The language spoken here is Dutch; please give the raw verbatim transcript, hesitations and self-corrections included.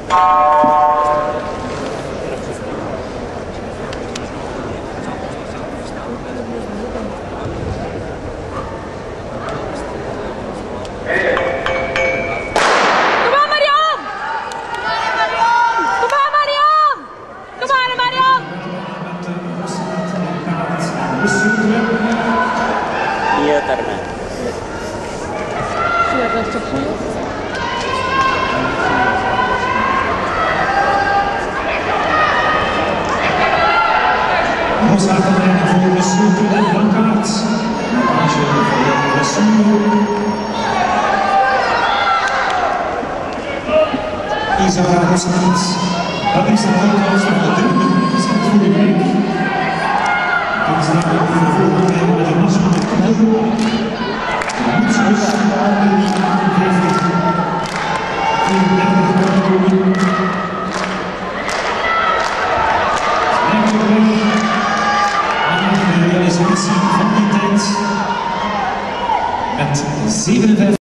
Iya, karena sudah sepuluh. Rosata voor Lesotho en Blankaart. Marge voor Lesotho. Isabella Rosat. Dat is de uitkomst van de derde gezet voor de week. Dat is dan ook voor de volgende week met de nationale ploeg. Moedsus, vijfenvijftig. vierendertig kampioen. Realisatie van die tijd met zevenenvijftig.